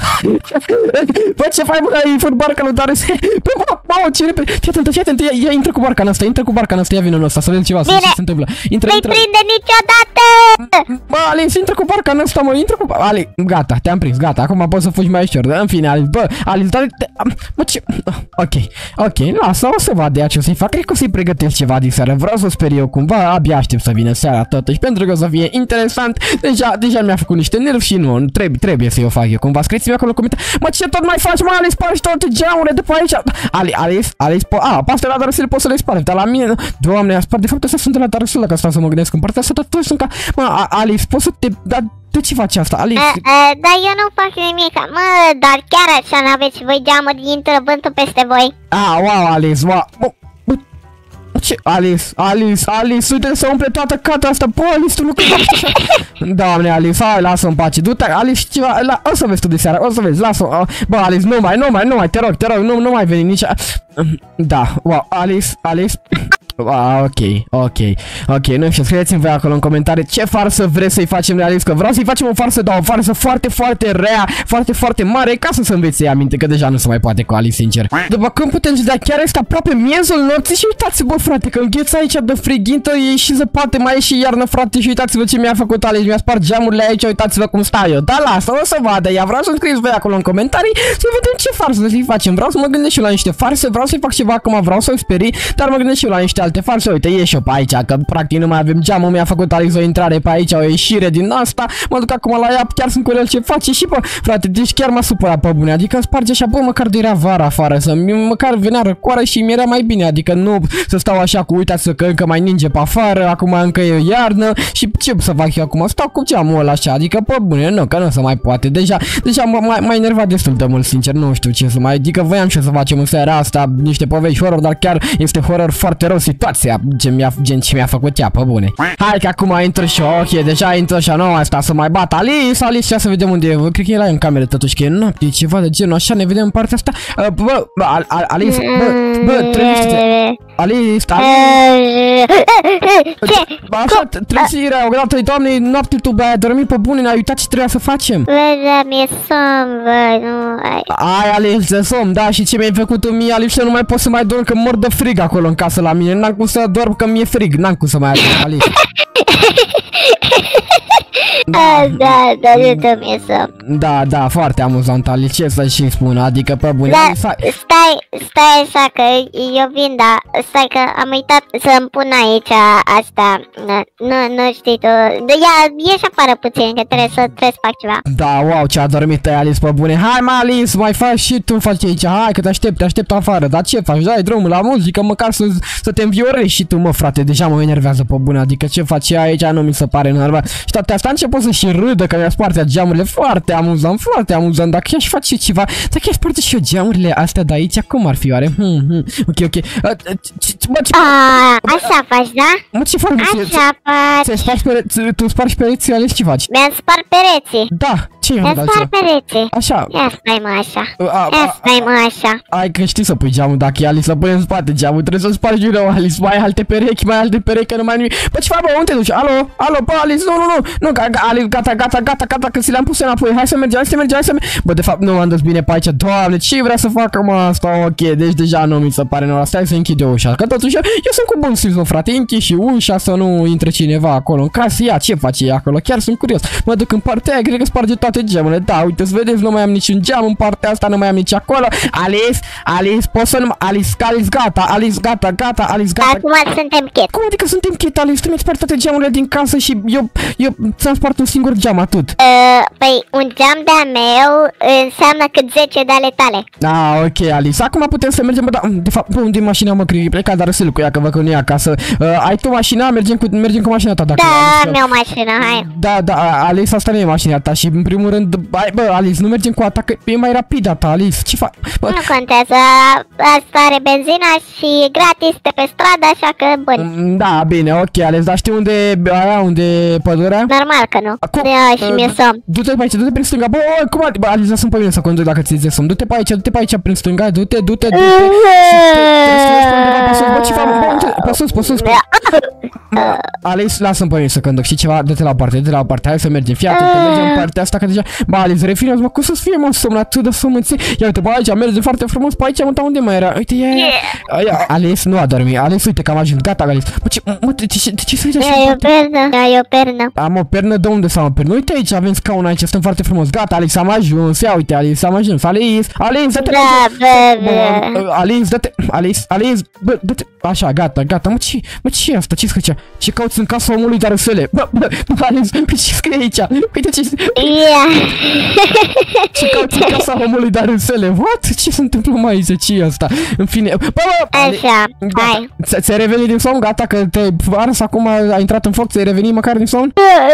Bă, ce faci, bă, ai făcut barca lui Darcel? Bă, bă, mamă, ce repede, fii atentă, fii atentă, ia intră cu barca în asta, intră cu barca în asta, ia vină în ăsta, să vedem ceva, să vedem ce se întâmplă. Intră, nu-i intră. prinde niciodată! Bă, Alice, intră cu barca în asta, mă, intră cu barca, Alice, gata, te-am prins, gata, acum poți să fugi mai ușor, în fine, Alice, bă, Alice, dar, bă, ce, ok, ok, lasă, o să vadă ea ce o să-i fac, cred că o să-i pregătesc ceva din seară, vreau să sper eu cumva, abia aștept să vină seara totuși, pentru că o să fie interesant, deja, deja mi-a făcut niște nervi și nu, trebuie, trebuie să eu fac eu, cumva, scrieți-mi acolo în comentarii, mă, ce tot mai faci, mă, Alice, spargi toate geamurile de pe aici, Ali, Alice, Alice, po a, pe astea la Darcel pot să le spargi, dar la mine, doamne, a spart, de fapt, astea sunt de la Darcel, dacă stau să mă gândesc, în partea asta, dar toți sunt ca, mă, Alice, poți să te, dar, de ce faci asta, Alice? Uh, uh, dar eu nu fac nimic, mă, dar chiar așa n-aveți voi geamuri, intră vântul peste voi. Ah, wow, Alice, wow, bă, bă, ce, Alice, Alice, Alice, uite să umple toată cata asta, bă, Alice, tu nu faci așa. Doamne, Alice, hai, lasă-o în pace, du-te, Alice, ceva, la, o să vezi tu de seara, o să vezi, lasă-o, bă, Alice, nu mai, nu mai, nu mai, te rog, te rog, nu, nu mai veni nici, da, wow, Alice, Alice. Ah, ok, ok, ok, nu știu, scrieți-mi voi acolo în comentarii ce farsă vreți să-i facem de Alice, că vreau să-i facem o farsă, dar o farsă foarte, foarte rea, foarte, foarte mare, ca să se învețe aminte, că deja nu se mai poate cu Alice, sincer. După cum putem vedea, chiar este aproape miezul nopții și uitați-vă, frate, că îngheța aici de frigintă, e și zăpate, mai e și iarnă, frate, și uitați-vă ce mi-a făcut Alice, mi-a spart geamurile aici, uitați-vă cum stau eu, dar lasă, o să vadă, ea vreau să scrieți voi acolo în comentarii să vedem ce farsă să-i facem, vreau să mă gândesc și eu la niște farse, vreau să-i fac ceva acum, vreau să-i sperii, dar mă gândesc și eu la niște alte farse, uite, ieși eu pe aici, că practic nu mai avem geamul, mi-a făcut Alice o intrare pe aici, o ieșire din asta, mă duc acum la ea, chiar sunt curios ce face și bă, frate, deci chiar m-a supărat pe bune, adică sparge așa, bă, măcar de era vara afară, să măcar venea răcoară și mi era mai bine, adică nu să stau așa cu, uitați că încă mai ninge pe afară, acum încă e iarnă și ce să fac eu acum, stau cu geamul ăla așa, adică pe bune, nu, că nu se mai poate, deja, deja m-a enervat destul de mult, sincer, nu știu ce să mai, adică voiam și să facem în seara asta niște povești horror, dar chiar este horror foarte rău situația, gen mi-a gen ce mi-a făcut ea, pe bune. Hai că acum intru și eu, ok, deja intru și nu asta să mai bat Alice, Alice, să vedem unde e, cred că e la în cameră totuși, că e noapte, ceva de genul, așa ne vedem în partea asta, uh, bă, bă, Alice, bă, bă, trezește-te, Alice, Alice, ce? Așa, trezirea, odată, doamne, noapte tu, bă, ai dormit pe bune, ne-ai uitat ce trebuia să facem. Bă, da, mi-e somn, bă, nu, ai... Ai, Alice, de somn, da, și ce mi-ai făcut tu mie, Alice, nu mai pot să mai dorm, că mor de frig acolo în casă la mine, n-am cum să dorm, că mi-e frig, n-am cum să mai ajung, Alice. Da, da, da, da, mi-e somn. Da, da, foarte amuzant, Alice, ce să-și spun, adică pe bune, da, Alice, stai, stai așa că eu vin, da, stai că am uitat să-mi pun aici asta, nu, nu știi tu, ia, ieși afară puțin, că trebuie să, trebuie să fac ceva. Da, wow, ce-a dormit ai, Alice, pe bune, hai mă, Alice, mai faci și tu faci aici, hai că te aștept, te aștept afară, dar ce faci, dai drumul la muzică, măcar să, să te înviorezi și tu, mă, frate, deja mă enervează pe bune, adică ce faci aici, nu mi se pare normal, și toate astea a început să și râdă că mi-a spart geamurile, foarte amuzant, foarte amuzant, dacă aș face ceva, dacă aș sparte și eu geamurile astea de aici, cum ar fi oare? Hmm, hmm, ok, ok, mă, ce... Așa faci, da? Mă, ce faci? Așa faci. Tu spargi pereții, Alice, ce faci? Mi-am spart pereții. Da, Ce e, mă, Ia dar stai ce? pereche. Așa. Ia stai mă așa. A, a, Ia stai mă așa. Ai că știi să pui geamul, dacă e Alice, să pui în spate geamul, trebuie să spargi din nou, Alice, mai alte perechi, mai alte perechi, că nu mai nimic. Bă, ce faci, bă, unde te duci? Alo, alo, bă, Alice, nu, nu, nu, nu, gata, Alice, gata, gata, gata, gata, că ți le-am pus înapoi, hai să mergem, hai să mergem, hai să mergem. Bă, de fapt, nu m-am dus bine pe aici, Doamne, ce vrea să facă, mă, asta, ok, deci deja nu mi se pare normal, stai să închid eu ușa, că totuși eu, eu sunt cu bun simț, mă, frate, închid și ușa să nu intre cineva acolo în casă, ia, ce face ea acolo, chiar sunt curios, mă duc în partea aia, cred că sparge toate gemurile, da, uite, să vedeți, nu mai am niciun geam în partea asta, nu mai am nici acolo, Alice, Alice, poți să nu, Alice, Alice, gata, Alice, gata, gata, Alice, gata. Acum suntem chit. Cum adică suntem chit, Alice? Tu mi-ai spart toate geamurile din casă și eu, eu ți-am spart un singur geam, atât. Uh, păi un geam de-a meu înseamnă cât zece de ale tale. Ah, ok, Alice. Acum putem să mergem, bă, da, de fapt, bă, unde e mașina, mă, cred că e plecat, dar să-l cu ea, că văd că nu e acasă. Uh, ai tu mașina? Mergem cu, mergem cu mașina ta, dacă Da, Alice, am eu mașină, hai. Da, da, Alice, asta nu e mașina ta și în primul rând, hai, bă, Alice, nu mergem cu a ta, că e mai rapid a ta, Alice. Ce faci? Nu contează, asta are benzina și e gratis de pe stradă, așa că bun. Da, bine, ok, Alice, dar știi unde e aia, unde e pădurea? Normal că nu. Acum, Da, și mi-e somn. Du-te pe aici, du-te prin stânga. Bă, o, cum adică? Bă, Alice, lasă-mi pe mine să conduc dacă ți-e somn. Du-te pe aici, du-te pe aici prin stânga, du-te, du-te, du-te. Bă, ce fac? Bă, unde? Pe sus, pe sus. Alice, lasă-mi pe mine să conduc. Și ceva, du-te la o parte, du-te la o parte. Hai să mergem. Fii atent, mergem în partea asta, că deja... Bă, Alice, refilez, mă, cum să-ți fie, mă, somn atât de somn, ți? Ia uite, bă, aici, merge foarte frumos pe aici, mă, unde mai era? Uite, e... Alice, nu a dormit. Alice, uite că am ajuns. Gata, Alice. Bă, ce, mă, de ce, de ce să uite așa? Ai o pernă, ai o pernă. Am o pernă, de unde să am o pernă? Uite aici, avem scaun aici, stăm foarte frumos. Gata, Alice, am ajuns. Ia uite, Alice, am ajuns. Alice, Alice, dă-te. Da, bă, bă. Alice, dă-te. Alice, Alice, bă, dă-te. Așa, gata, gata. Mă, ce, mă, ce e asta? Ce scrie aici? Ce cauți în casa omului de răsele? Bă, bă, bă, Alice, ce scrie aici? Uite ce... Ia. Ce cauți în casa omului de răsele? What? Ce se întâmplă mai aici? Ce e asta? În fine, bă, bă, Așa, hai. Ți-ai revenit din somn? Gata, că te-ai ars acum, ai intrat în foc, ți-ai revenit măcar din somn?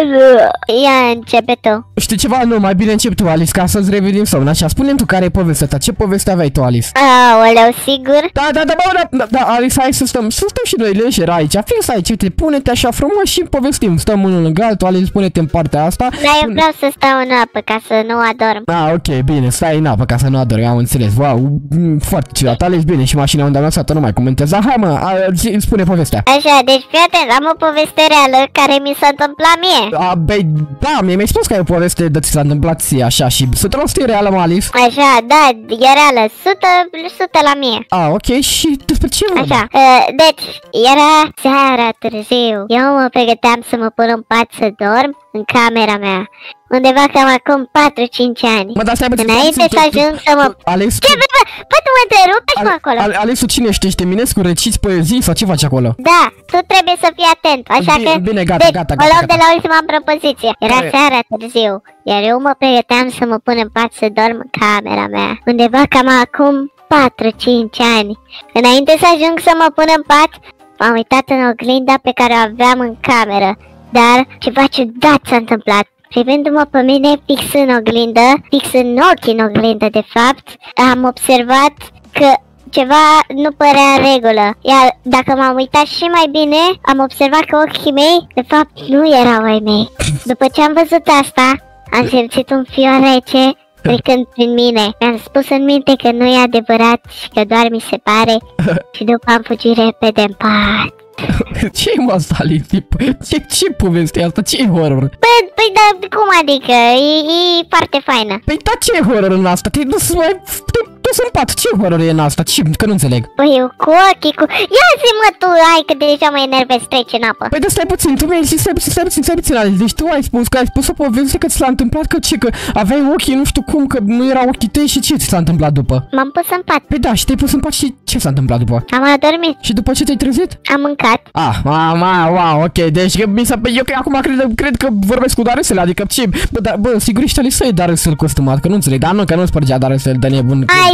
Ia, începe tu. Știi ceva? Nu, mai bine încep tu, Alice, ca să-ți revii din somn. Așa, spune-mi tu care e povestea ta. Ce poveste aveai tu, Alice? Aoleu, sigur? Da, da, da, bă, da, da, da, Alice, hai să stăm, să stăm și noi leșeri aici. Fix aici, uite, pune-te așa frumos și povestim. Stăm unul lângă altul, Alice, pune-te în partea asta. Dar eu vreau să stau în apă ca să nu adorm. Ah, ok, bine, stai în apă ca să nu adormi, am înțeles. Wow, foarte ciudat. Alice, bine, și mașina unde am lăsat-o nu mai comentează. Hai, mă, a, zi, spune povestea. Așa, deci fii atent, am o poveste reală care mi s-a întâmplat mie. A, băi, da, mie mi-ai spus că ai o poveste de ți s-a întâmplat ție, așa, și o sută la sută e reală, mă, Alice? Așa, da, e reală, sută la sută la mie. Ah, ok, și despre ce vorba? Așa, uh, deci, era seara târziu. Eu mă pregăteam să mă pun în pat să dorm în camera mea. Undeva cam acum patru cinci ani. Mă, dar stai, bă, înainte să ajung să mă... Alice, Ce, bă, bă, bă, tu mă întrerupești, mă, acolo. Alice, cine ești? Ești Eminescu, reciți poezii sau ce faci acolo? Da, tu trebuie să fii atent, așa Bine, că... bine, gata, deci, gata, mă gata, luăm gata. de la ultima propoziție. Era Care? seara târziu, iar eu mă pregăteam să mă pun în pat să dorm în camera mea. Undeva cam acum patru cinci ani. Înainte să ajung să mă pun în pat, m-am uitat în oglinda pe care o aveam în cameră. Dar ceva ciudat s-a întâmplat. Privindu-mă pe mine fix în oglindă, fix în ochi în oglindă de fapt, am observat că ceva nu părea în regulă. Iar dacă m-am uitat și mai bine, am observat că ochii mei, de fapt, nu erau ai mei. După ce am văzut asta, am simțit un fior rece trecând prin mine. Mi-am spus în minte că nu e adevărat și că doar mi se pare și după am fugit repede în pat. Ce-i mă asta, Alice? Ce, ce poveste e asta? Ce-i horror? Păi, păi da, cum adică? E, e foarte faină. Păi da, ce horror în asta? Te-ai dus mai... Te-ai dus în pat. Ce horror e în asta? Ce? Că nu înțeleg. Păi eu cu ochii, cu... Ia zi-mă tu, ai că deja mă enervez, treci în apă. Păi da, stai puțin, tu mi-ai zis, stai puțin, stai puțin, stai puțin, Alice. Deci tu ai spus că ai spus o poveste că ți s-a întâmplat că ce, că aveai ochii, nu știu cum, că nu erau ochii tăi și ce ți s-a întâmplat după? M-am pus în pat. Păi da, și te-ai pus în pat și ce s-a întâmplat după? Am adormit. Și după ce te-ai trezit? Am mâncat. Ah, mama, wow, ok, deci că mi s-a, eu că acum cred, cred că vorbesc cu Darusel, adică ce, bă, da, bă, sigur ești Alice să-i Darusel costumat, că nu înțeleg, dar nu, că nu spărgea Darusel de nebun. Ai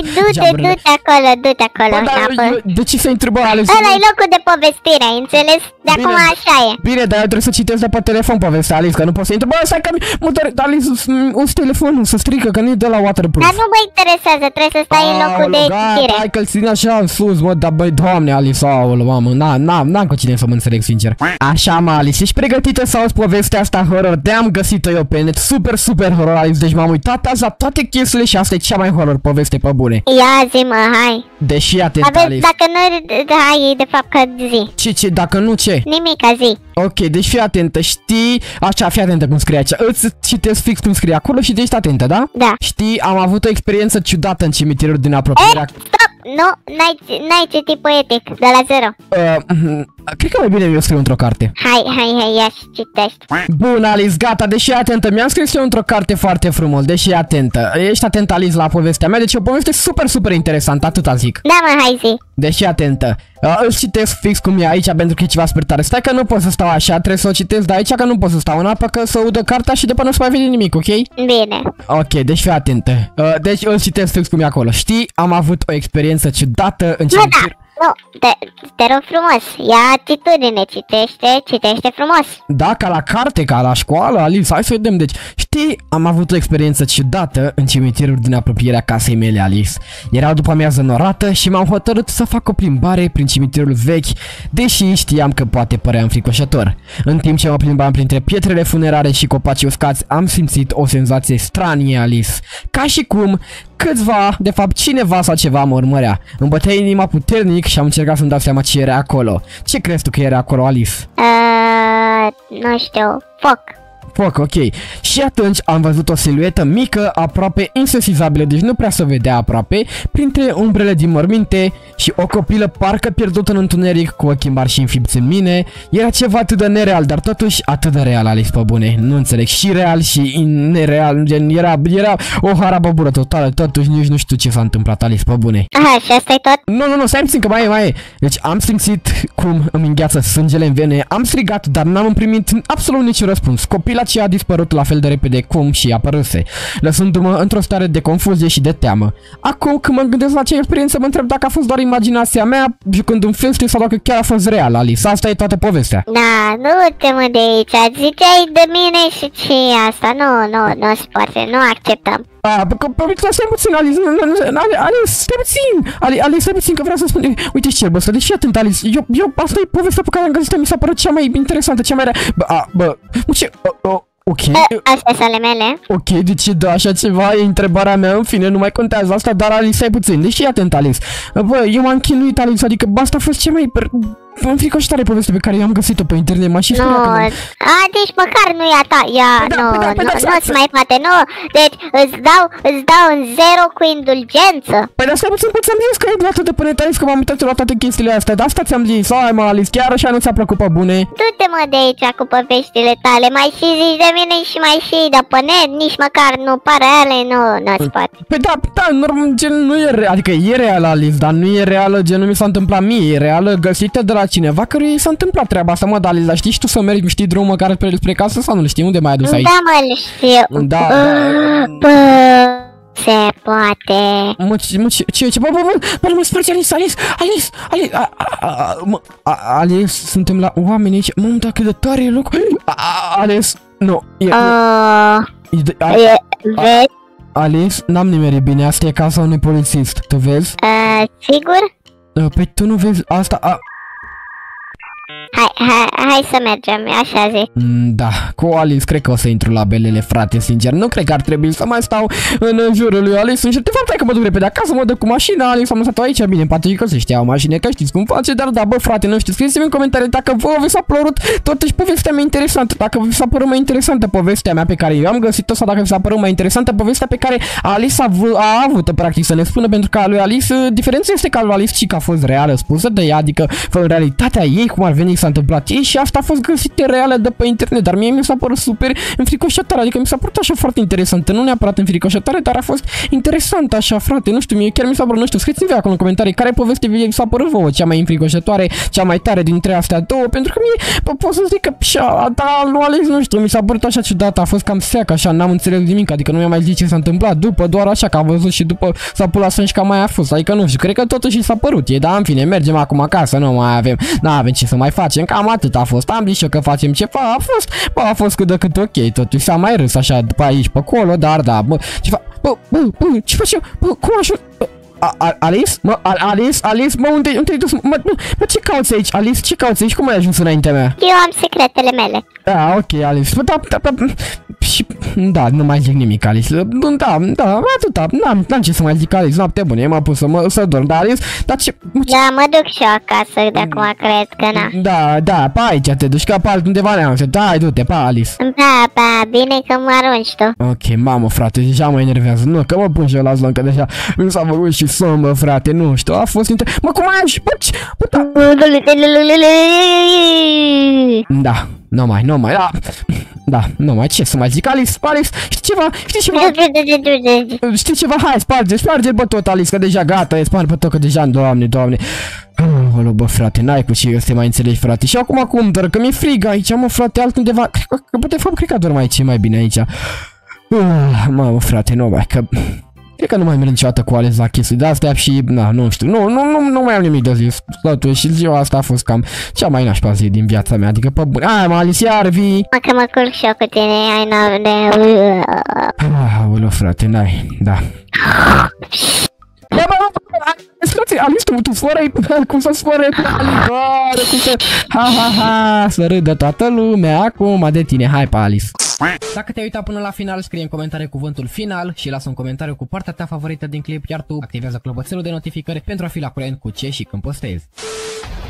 du-te, geamurile. du-te acolo, du-te acolo. Bă, dar înapoi. eu- de ce să intri, bă, Alice? Ăla-i locul de povestire, ai înțeles? De Bine, acum așa e. Bine, dar eu trebuie să citesc de pe telefon povestea, Alice, că nu pot să intru. Bă, stai că mi- mă doare, Alice, uzi telefonul, să strică, că nu-i de la waterproof. Dar nu mă interesează, trebuie să stai în locul de Aoleu, gata, citire. hai că-l țin așa în sus, mă, dar băi, doamne, Alice, aoleu, mamă, na, na, n-am cu cine să mă înțeleg, sincer. Așa, mă, Alice, ești pregătită să auzi povestea asta horror? De-am găsit-o eu pe net, super, super horror, Alice, deci m-am uitat azi la toate chestiile și asta e cea mai horror poveste pe bune. Ia zi, mă, hai. Deși, atent, Aveți, Alice. dacă nu, hai, de fapt, că zi. Ce, ce, dacă nu, ce? Nimica, zi. Ok, deci fii atentă, știi, așa, fii atentă cum scrie aici, îți citesc fix cum scrie acolo și ești atentă, da? Da. Știi, am avut o experiență ciudată în cimitirul din apropierea... Stop! Nu, n-ai, n-ai citit poetic, de la zero. Uh, cred că mai bine eu scriu într-o carte. Hai, hai, hai, ia și citești. Bun, Alice, gata, deși atentă, mi-am scris eu într-o carte foarte frumos, deși atentă. Ești atent, Alice, la povestea mea, deci e o poveste super, super interesantă, atâta zic. Da, mă, hai, zi. Deși atentă. Uh, îl citesc fix cum e aici pentru că e ceva super tare. Stai că nu pot să stau așa, trebuie să o citesc de aici că nu pot să stau în apă, că să udă cartea și după nu se mai vede nimic, ok? Bine. Ok, deci fii atentă. Uh, deci îl citesc fix cum e acolo. Știi, am avut o experiență ciudată în Nu, da, cimitir. nu, te, te rog frumos, ia atitudine, citește, citește frumos. Da, ca la carte, ca la școală, Alice, hai să vedem. Deci, știi, am avut o experiență ciudată în cimitirul din apropierea casei mele, Alice. Era după amiază norată și m-am hotărât să fac o plimbare prin cimitirul vechi, deși știam că poate părea înfricoșător. În timp ce mă plimbam printre pietrele funerare și copacii uscați, am simțit o senzație stranie, Alice. Ca și cum câțiva, de fapt cineva sau ceva mă urmărea. Îmi bătea inima puternic și am încercat să-mi dau seama ce era acolo. Ce crezi tu că era acolo, Alice? Uh, nu știu, foc. Foc, ok. Și atunci am văzut o siluetă mică, aproape insesizabilă, deci nu prea se vedea aproape, printre umbrele din morminte și o copilă parcă pierdută în întuneric, cu ochii mari și înfipți în mine. Era ceva atât de nereal, dar totuși atât de real, Alice, pe bune. Nu înțeleg, și real și nereal, gen, era, era o harabăbură totală, totuși nici nu știu ce s-a întâmplat, Alice, pe bune. Aha, și asta e tot? Nu, nu, nu, stai puțin că mai e, mai e. Deci am simțit cum îmi îngheață sângele în vene, am strigat, dar n-am primit absolut niciun răspuns. Copila aceea a dispărut la fel de repede cum și apăruse, lăsându-mă într-o stare de confuzie și de teamă. Acum când mă gândesc la acea experiență, mă întreb dacă a fost doar imaginația mea, jucând un film sau dacă chiar a fost real, Alice. Asta e toată povestea. Da, nu te mă de aici, ziceai de mine și ce asta, nu, nu, nu se poate, nu acceptăm. A, pe, pe, pe, stai puțin, Alice, nu, nu, nu, Alice, stai puțin, Alice, Alice, stai puțin că vreau să spun, uite ce cerbă ăsta, deci fii atent, Alice, eu, eu, asta e povestea pe care am găsit-o, mi s-a părut cea mai interesantă, cea mai rea, bă, a, bă, ce, o, o, ok, Astea sunt ale mele. ok, deci da, așa ceva e întrebarea mea, în fine, nu mai contează asta, dar Alice, stai puțin, deci fii atent, Alice, bă, eu m-am chinuit, Alice, adică, bă, asta a fost cea mai înfricoșătoare poveste pe care eu am găsit-o pe internet, m-a și Nu, speriat când am- a, deci măcar nu e a ta, ia, Păi da, nu, păi da, păi nu, da, nu se mai poate, nu, deci îți dau, îți dau în zero cu indulgență. Păi dar stai puțin, că ți-am zis că e luată de pe net, Alice, că m-am uitat la toate chestiile astea, dar asta ți-am zis, hai mă, Alice, chiar așa nu ți-a plăcut pe bune? Du-te mă de aici cu poveștile tale, mai și zici de mine și mai și de pe net, nici măcar nu pare ale, nu, nu se poate. Păi da, da, normal, gen, nu e real, adică e reală, Alice, dar nu e reală, gen, nu mi s-a întâmplat mie, e reală găsită de la cineva care i s-a întâmplat treaba asta, mă, dar Alice, dar știi și tu să mergi, știi drumul măcar spre, spre casă sau nu știi, unde mai ai dus aici? Da, mă, îl știu. Da, da. Bă, se poate. Mă, ce, mă, ce, ce, ce, bă, bă, bă, bă, nu mă spargi, Alice, Alice, Alice, Alice, a, a, a, mă, a, Alice, suntem la oameni aici, mă, dar cât de tare e loc, a, a, Alice, nu, e, Uh, e, de- a, e, vezi? Alice, n-am nimerit bine, asta e casa unui polițist, tu vezi? Uh, sigur? Păi tu nu vezi asta, a... Hai, hai, hai să mergem, așa zi. Mm, da, cu Alice cred că o să intru la belele, frate, sincer. Nu cred că ar trebui să mai stau în jurul lui Alice. Sincer, de fapt, hai că mă duc repede acasă, mă duc cu mașina. Alice am lăsat-o aici, bine, poate că se știa o mașină, că știți cum face, dar da, bă, frate, nu știu, scrieți-mi în comentarii dacă vă vi s-a părut totuși povestea mea interesantă, dacă vi s-a părut mai interesantă povestea mea pe care eu am găsit-o sau dacă vi s-a părut mai interesantă povestea pe care Alice a, a avut, practic, să ne spună, pentru că a lui Alice, diferența este că a lui Alice și că a fost reală spusă de ea, adică în realitatea ei, cum ar veni s-a întâmplat ei și asta a fost găsite reale de pe internet, dar mie mi s-a părut super înfricoșătare, adică mi s-a părut așa foarte interesantă, nu neapărat înfricoșătare, dar a fost interesant așa, frate, nu știu, mie chiar mi s-a părut, nu știu, scrieți-mi acolo în comentarii care poveste vi s-a părut vouă cea mai înfricoșătoare, cea mai tare dintre astea două, pentru că mie pot să zic că așa, da, nu ales, nu știu, mi s-a părut așa ciudat, a fost cam seac așa, n-am înțeles nimic, adică nu mi-a mai zis ce s-a întâmplat după, doar așa că a văzut și după s-a pus la sân și cam mai a fost, adică nu știu, cred că totuși s-a părut, e, dar în fine, mergem acum acasă, nu mai avem, n-avem ce să mai facem, cam atât a fost, am zis eu că facem ceva, a fost, bă, a fost cât de cât ok, totuși s-a mai râs așa după aici, pe acolo, dar da, bă, ce fac, bă, bă, bă, ce faci eu, bă, cum așa, Alice? Mă, Alice? Alice? Mă, unde, unde ai dus? Mă, mă, mă, ce cauți aici? Alice, ce cauți aici? Cum ai ajuns înaintea mea? Eu am secretele mele. Da, ok, Alice. Da, da, da, și, da, nu mai zic nimic, Alice. Da, da, atâta. N-am, n-am ce să mai zic, Alice. Noapte bună, m-am pus să, mă, să dorm. Da, Alice, dar ce... Da, mă duc și eu acasă, de acum cred că na. Da, da, pe aici te duci, ca pe altundeva neam. Da, du-te, pa, Alice. Da, pa, bine că mă arunci tu. Ok, mamă, frate, deja mă enervează. Nu, că mă pun și eu la zlon, că deja mi s-a făcut și somn, bă, frate, nu știu, a fost inter... Mă, cum ai și... Bă, ce... Bă, da... Da, nu mai, nu mai, da... Da, nu mai, ce să mai zic, Alice, Alice, știi ceva, știi ceva? Știi ceva, hai, sparge, sparge, bă, tot, Alice, că deja gata, e sparge, bă, tot, că deja, doamne, doamne. Olo, bă, frate, n-ai cu ce să te mai înțelegi, frate. Și acum cum, doar că mi-e frig aici, mă, frate, altundeva, cred că, bă, de fapt, cred că dorm aici, e mai bine aici. Mamă, frate, nu mai, că... Cred că nu mai merg niciodată cu Alex la chestii de astea și, na, nu știu, nu, nu, nu, nu mai am nimic de zis, totuși, și ziua asta a fost cam cea mai nașpa zi din viața mea, adică pe bune. Ai, mă, Alice, iar vii! Mă, că mă culc și eu cu tine, ai n-am de... Aoleu, frate, n-ai, da. Ia, bă, frate, Alice, tu, tu sfărăi, cum să sfărăi cu Alice, doare, cum să... Ha, ha, ha, să râdă toată lumea acum de tine, hai pe Alice. Dacă te-ai uitat până la final, scrie în comentarii cuvântul final și lasă un comentariu cu partea ta favorită din clip, iar tu activează clopoțelul de notificări pentru a fi la curent cu ce și când postezi.